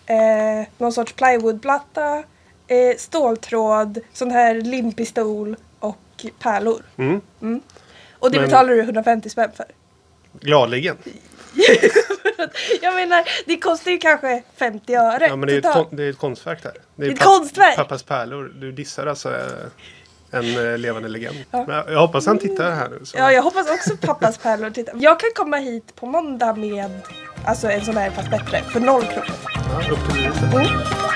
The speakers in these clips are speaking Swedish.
någon sorts plywoodplatta, ståltråd, sån här limpistol och pärlor. Och det betalar du 150 spänn för. Gladligen. Jag menar, det kostar ju kanske 50 öre. Ja, men det är ett konstverk där. Det är ett konstverk? Pappas pärlor. Du dissar alltså en levande legend. Ja. Men jag hoppas han tittar här nu. Så. Ja, jag hoppas också pappas pärlor tittar. Jag kan komma hit på måndag med en sån här fast bättre för 0 kronor. Ja, upp till det.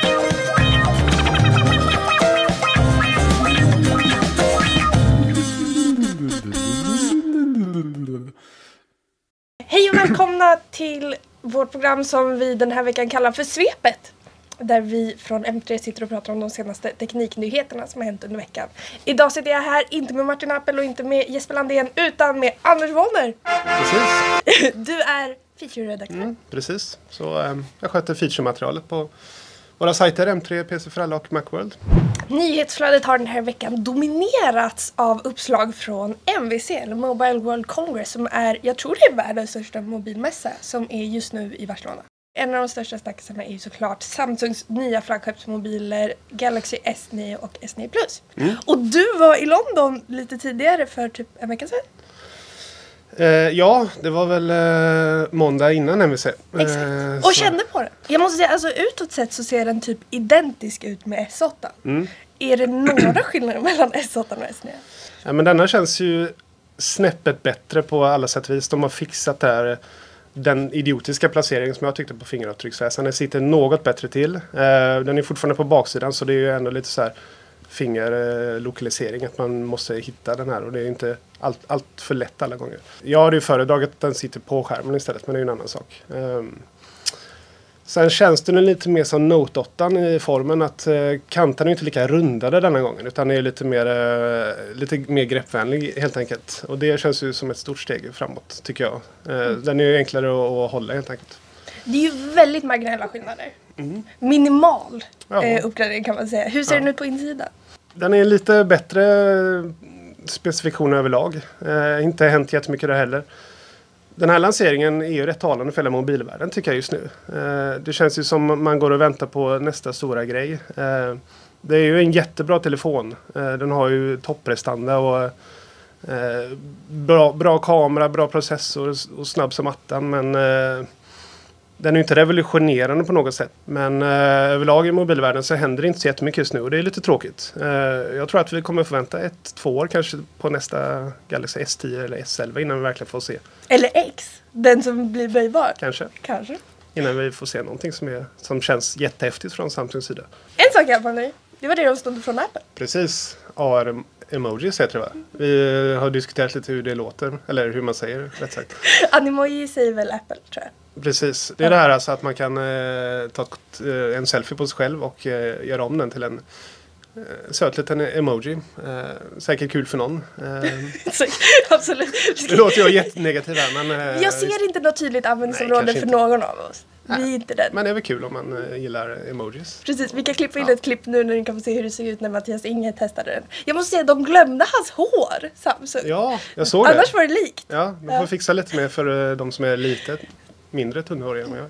Hej och välkomna till vårt program som vi den här veckan kallar för Svepet. Där vi från M3 sitter och pratar om de senaste tekniknyheterna som har hänt under veckan. Idag sitter jag här, inte med Martin Appel och inte med Jesper Landén, utan med Anders Wollner. Precis. Du är feature-redaktör. Precis. Så jag sköter feature-materialet på våra sajter M3, PC för alla och Macworld. Nyhetsflödet har den här veckan dominerats av uppslag från MWC, eller Mobile World Congress, som är, jag tror det är världens största mobilmässa, som är just nu i Barcelona. En av de största snackisarna är ju såklart Samsungs nya flaggskeppsmobiler Galaxy S9 och S9 Plus. Och du var i London lite tidigare för typ en vecka sedan. Ja, det var väl måndag innan MWC. Exakt. Och kände på den. Jag måste säga, alltså utåt sett så ser den typ identisk ut med S8. Är det några skillnader mellan S8 och S9? Ja, men denna känns ju snäppet bättre på alla sätt och vis. De har fixat det här, den idiotiska placeringen som jag tyckte på fingeravtrycksläsaren. Den sitter något bättre till. Den är fortfarande på baksidan, så det är ju ändå lite så här fingerlokalisering, att man måste hitta den här, och det är inte allt för lätt alla gånger. Jag hade ju föredragit att den sitter på skärmen istället, men det är ju en annan sak. Sen känns det lite mer som Note 8 i formen, att kanterna är inte lika rundade denna gången, utan är lite mer greppvänlig helt enkelt. Och det känns ju som ett stort steg framåt, tycker jag. Den är ju enklare att hålla helt enkelt. Det är ju väldigt marginella skillnader. Minimal uppgradering kan man säga. Hur ser den ut på insidan? Den är lite bättre specifikation överlag. Inte hänt jättemycket där heller. Den här lanseringen är ju rätt talande för hela mobilvärlden, tycker jag just nu. Det känns ju som man går och väntar på nästa stora grej. Det är ju en jättebra telefon. Den har ju topprestanda och bra kamera, bra processor och snabb som attan, men den är ju inte revolutionerande på något sätt. Men överlag i mobilvärlden så händer det inte så jättemycket just nu, och det är lite tråkigt. Jag tror att vi kommer förvänta 1-2 år kanske på nästa Galaxy S10 eller S11 innan vi verkligen får se. Eller X, den som blir böjbar. Kanske. Innan vi får se någonting som känns jättehäftigt från Samsungs sida. En sak jag nu, det var det de stod från Apple. Precis, AR-emojis heter det, va? Vi har diskuterat lite hur det låter, eller hur man säger, rätt sagt. Animoji säger väl Apple, tror jag. Precis, det är det här alltså att man kan ta en selfie på sig själv och göra om den till en söt liten emoji. Säkert kul för någon. Absolut. Det låter jag jättenegativ här, men jag ser inte något tydligt användningsområde för någon av oss. Vi är inte den. Men det är väl kul om man gillar emojis. Precis, vi kan klippa in ett klipp nu när ni kan få se hur det ser ut när Mattias Inge testade den. Jag måste säga att de glömde hans hår, Samsung. Ja, jag såg det. Annars var det likt. Ja, man får fixa lite mer för de som är mindre tunnhåriga än jag.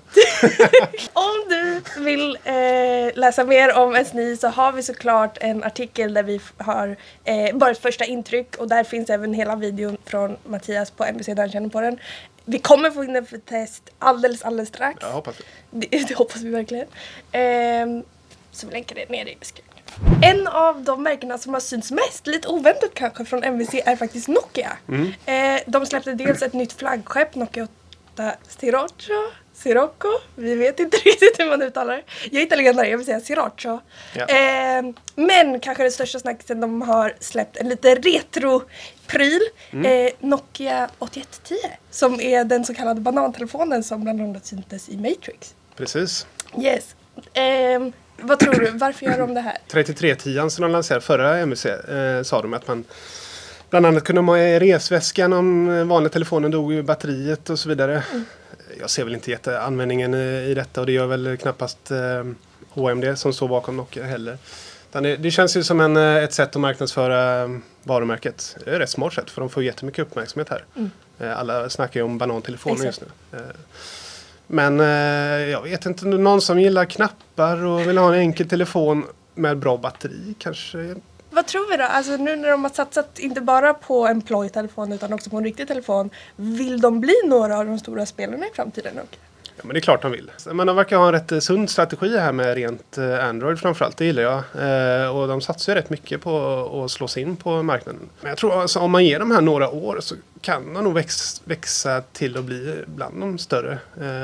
Om du vill läsa mer om S9 så har vi såklart en artikel där vi har bara ett första intryck, och där finns även hela videon från Mattias på MWC där han känner på den. Vi kommer få in den för test alldeles strax. Jag hoppas det hoppas vi verkligen. Så vi länkar det nere i beskrivningen. En av de märkena som har synts mest, lite oväntat kanske, från MWC är faktiskt Nokia. De släppte dels ett nytt flaggskepp, Nokia 8 Sirocco. Vi vet inte riktigt hur man uttalar det. Jag är italienare, jag vill säga Sirocco. Ja. Men kanske det största snacket, de har släppt en lite retro-pryl. Nokia 8110. Som är den så kallade banantelefonen som bland annat syntes i Matrix. Precis. Yes. Vad tror du? Varför gör de det här? 3310 som de lanserade förra MWC sa de att man bland annat kunde ha i resväskan om vanliga telefonen dog i batteriet och så vidare. Jag ser väl inte jätteanvändningen i detta, och det gör väl knappast HMD som står bakom Nokia heller. Det känns ju som ett sätt att marknadsföra varumärket. Det är rätt smart sätt, för de får jättemycket uppmärksamhet här. Alla snackar ju om banantelefoner just nu. Men jag vet inte, någon som gillar knappar och vill ha en enkel telefon med bra batteri kanske. Vad tror vi då? Alltså nu när de har satsat inte bara på en ploj-telefon utan också på en riktig telefon. Vill de bli några av de stora spelarna i framtiden? Ja, men det är klart de vill. Men de verkar ha en rätt sund strategi här med rent Android framförallt. Det gillar jag. Och de satsar ju rätt mycket på att slå sig in på marknaden. Men jag tror alltså, om man ger dem här några år så kan de nog växa till att bli bland de större.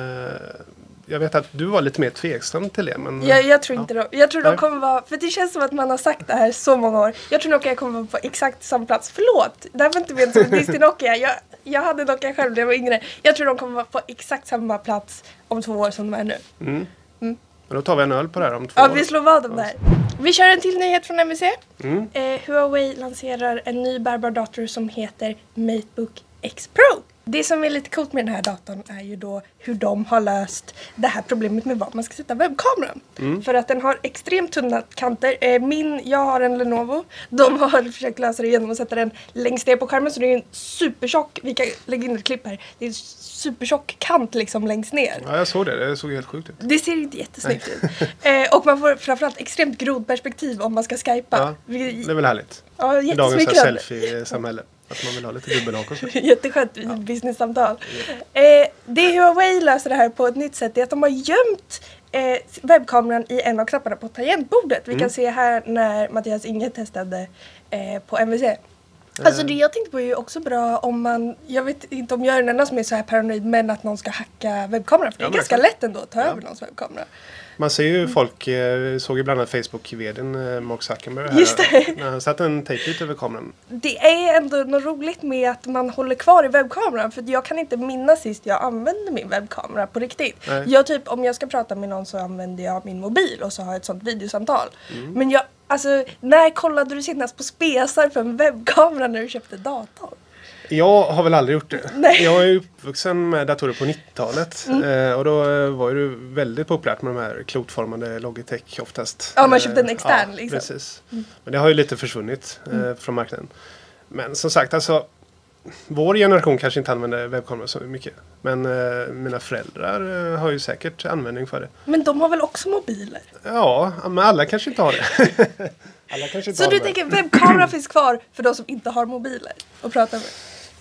Jag vet att du var lite mer tveksam till det. Men, jag tror inte jag tror de kommer vara, för det känns som att man har sagt det här så många år. Jag tror Nokia kommer vara på exakt samma plats. Förlåt, det här var inte menat som en diss till Nokia. Jag hade Nokia själv när jag var yngre. Jag tror de kommer vara på exakt samma plats om 2 år som de är nu. Men då tar vi en öl på det här om 2 år. Ja, vi slår vad om det här. Vi kör en till nyhet från MVC. Huawei lanserar en ny bärbar dator som heter MateBook X Pro. Det som är lite coolt med den här datorn är ju då hur de har löst det här problemet med var man ska sätta webbkameran. För att den har extremt tunna kanter. Jag har en Lenovo. De har försökt lösa det genom att sätta den längst ner på skärmen. Så det är en supertjock, vi kan lägga in ett klipp här. Det är en supertjock kant liksom längst ner. Ja, jag såg det. Det såg helt sjukt ut. Det ser inte jättesnyggt ut. Och man får framförallt extremt grodperspektiv om man ska skypa. Ja, det är väl härligt. Ja, i dagens selfie-samhälle. Att man vill ha lite dubbelhak och så. Jätteskönt i business-samtal. Det Huawei löser det här på ett nytt sätt är att de har gömt webbkameran i en av knapparna på tangentbordet. Vi kan se här när Mattias Inge testade på MVC. Alltså det jag tänkte på är ju också bra om man, jag vet inte om jag är den enda som är så här paranoid, men att någon ska hacka webbkameran. För det är ganska lätt ändå att ta över någons webbkamera. Man ser ju folk, såg ju bland annat Facebook-vdn Mark Zuckerberg här. Just det. När han satte en tejp över kameran. Det är ändå något roligt med att man håller kvar i webbkameran. För jag kan inte minnas sist jag använde min webbkamera på riktigt. Nej. Om jag ska prata med någon så använder jag min mobil och så har jag ett sånt videosamtal. Men när kollade du senast på spesar för en webbkamera när du köpte dator? Jag har väl aldrig gjort det. Nej. Jag är uppvuxen med datorer på 90-talet. Och då var det väldigt populärt med de här klotformade Logitech oftast. Ja, man köpte en extern liksom. Precis. Men det har ju lite försvunnit från marknaden. Men som sagt, alltså vår generation kanske inte använder webbkameror så mycket. Men mina föräldrar har ju säkert användning för det. Men de har väl också mobiler? Ja, men alla kanske inte har det. Alla kanske inte så har du det. tänker webbkamera finns kvar för de som inte har mobiler att prata med?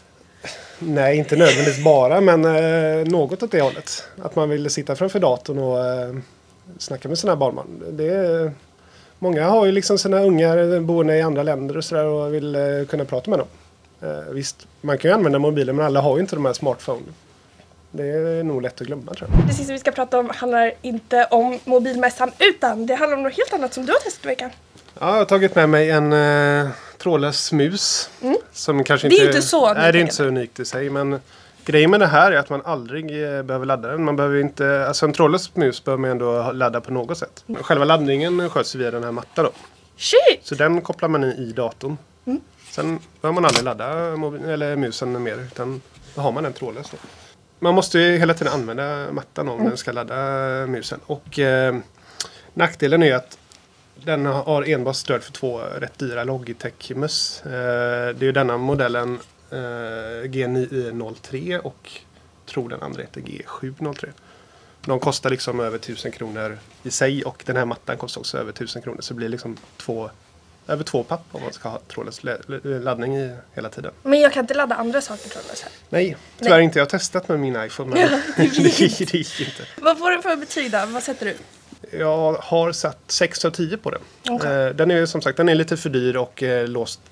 Nej, inte nödvändigtvis bara, men något åt det hållet. Att man vill sitta framför datorn och snacka med sina barnbarn. Många har ju liksom sina ungar boende i andra länder och sådär och vill kunna prata med dem. Visst, man kan ju använda mobilen, men alla har ju inte de här smartphones. Det är nog lätt att glömma, tror jag. Det sista vi ska prata om handlar inte om mobilmässan, utan det handlar om något helt annat som du har testat i veckan. Ja, jag har tagit med mig en trådlös mus. Som kanske inte, det är inte så. Nej, det är inte så unikt i sig. Men grejen med det här är att man aldrig behöver ladda den. Man behöver inte, alltså en trådlös mus behöver man ändå ladda på något sätt. Själva laddningen sköts via den här mattan då. Shit! Så den kopplar man i datorn. Sen behöver man aldrig ladda musen mer, utan då har man en trådlös då. Man måste ju hela tiden använda mattan om den ska ladda musen. Och nackdelen är att den har enbart stöd för 2 rätt dyra Logitech-möss. Det är ju denna modellen G903 och tror den andra heter G703. De kostar liksom över 1000 kronor i sig och den här mattan kostar också över 1000 kronor. Så det blir liksom över 2 papp om man ska ha trådlös laddning i hela tiden. Men jag kan inte ladda andra saker trådlös här. Nej, tyvärr inte. Jag har testat med min iPhone. Men det gick inte. Vad får den för betyg då? Vad sätter du? Jag har satt 6 av 10 på den. Okay. Den är som sagt lite för dyr och låst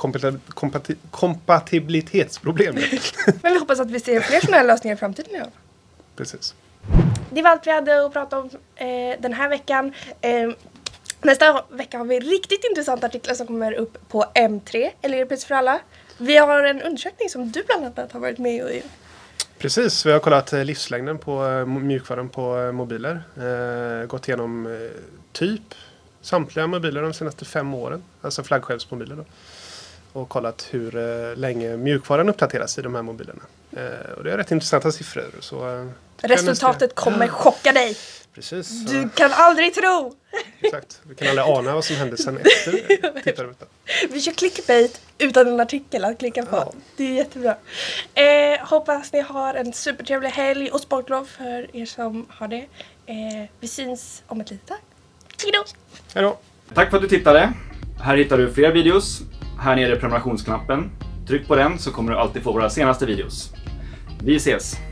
kompatibilitetsproblem. Men vi hoppas att vi ser fler sådana här lösningar i framtiden. Ja. Precis. Det var allt vi hade att prata om den här veckan. Nästa vecka har vi riktigt intressanta artiklar som kommer upp på M3, eller Earpiece för alla. Vi har en undersökning som du bland annat har varit med i. Precis, vi har kollat livslängden på mjukvaran på mobiler. Gått igenom typ samtliga mobiler de senaste 5 åren. Alltså flaggskeppsmobiler då. och kollat hur länge mjukvaran uppdateras i de här mobilerna. Och det är rätt intressanta siffror. Så, resultatet kommer chocka dig. Precis. Du kan aldrig tro. Exakt. Vi kan aldrig ana vad som hände sen efter tittarrutan. Vi kör clickbait utan en artikel att klicka på. Ja. Det är jättebra. Hoppas ni har en supertrevlig helg och sportlov för er som har det. Vi syns om ett litet tag. Hejdå! Hejdå! Tack för att du tittade. Här hittar du fler videos. Här nere är prenumerationsknappen. Tryck på den så kommer du alltid få våra senaste videos. Vi ses!